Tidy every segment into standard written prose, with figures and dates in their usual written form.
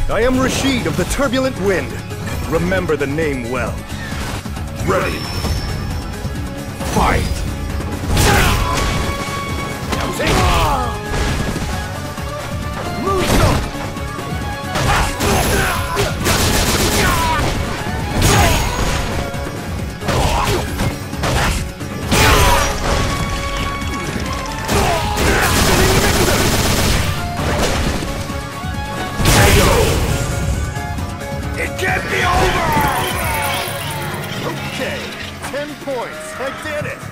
I am Rashid of the Turbulent Wind. Remember the name well. Ready. Fight. It can't be over! Okay, 10 points. I did it!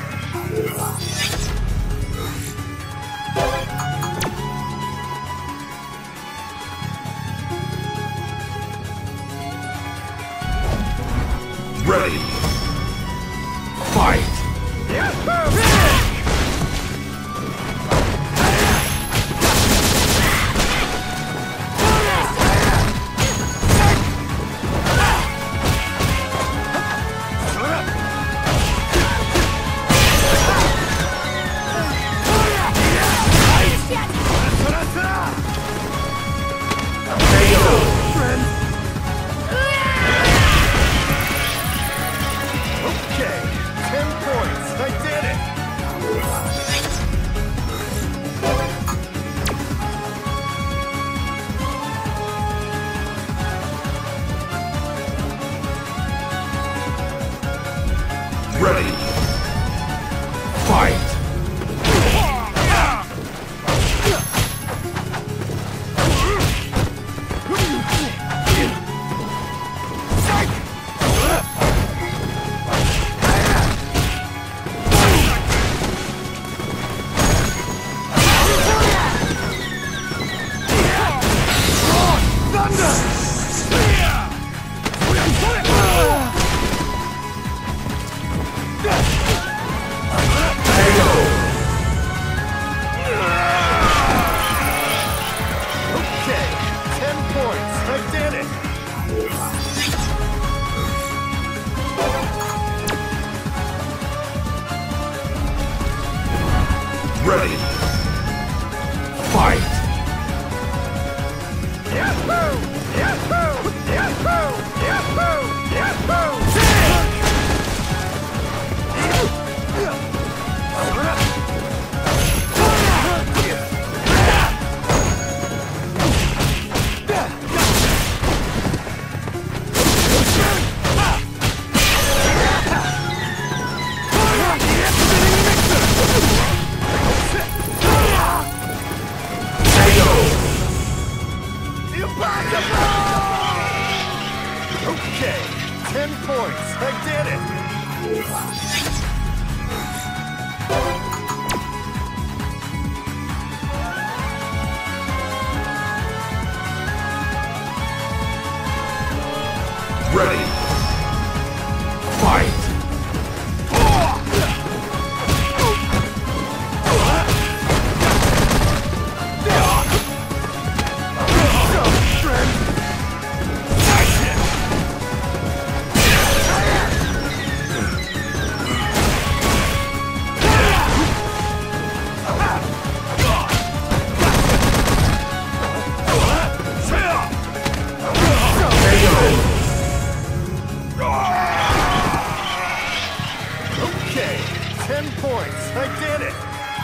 Ready. Fight. Okay, 10 points. I did it! Ready. Fight. Okay, 10 points. I did it! Ready. Fight. Yahoo! Yahoo! Yahoo! Yahoo! Yahoo! Okay, 10 points. I did it! Ready. Fight. Okay, 10 points. I did it!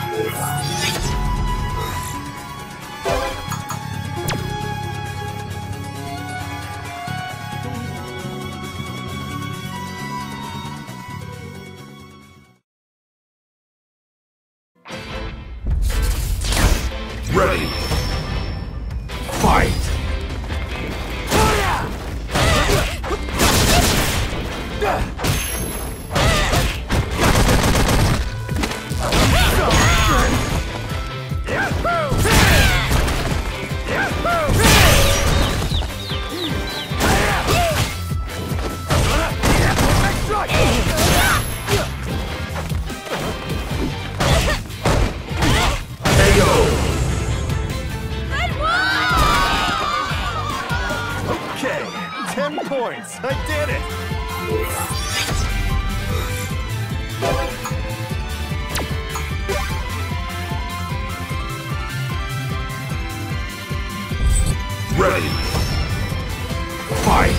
Ready. Fight. Okay, 10 points. I did it! Ready. Fight!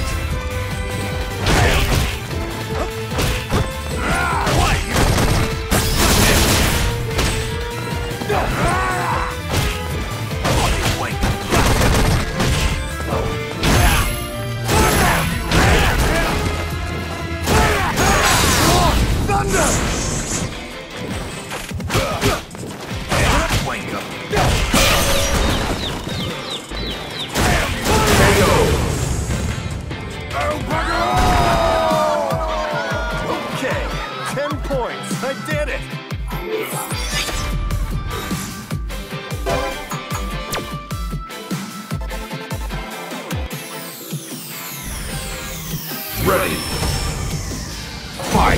Okay, 10 points. I did it. Ready! Fight!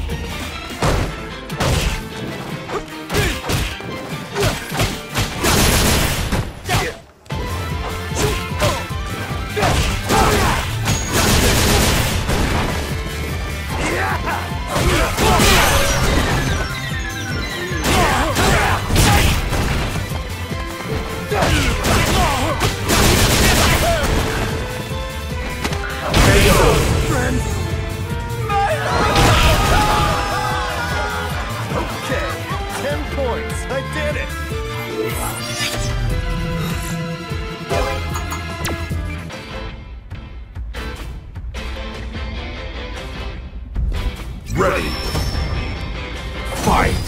Okay, 10 points. I did it. Ready! Fight!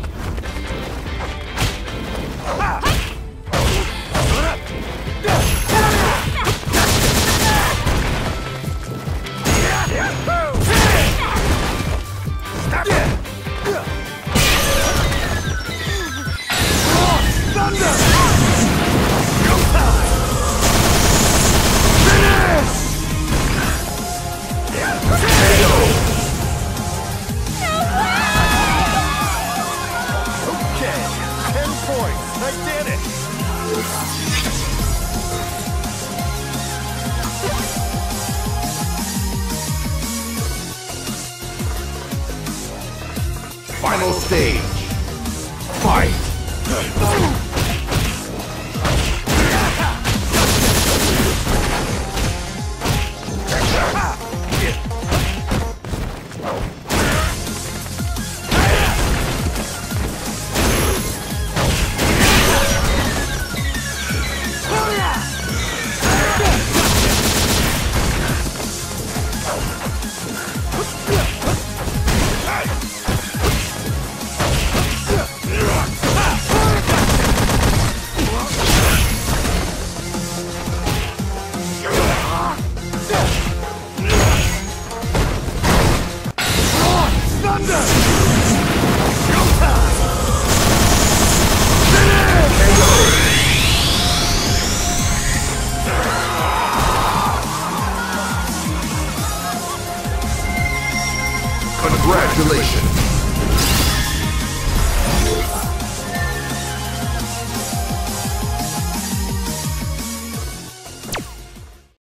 Okay, 10 points. I did it. Final stage! Fight! Congratulations!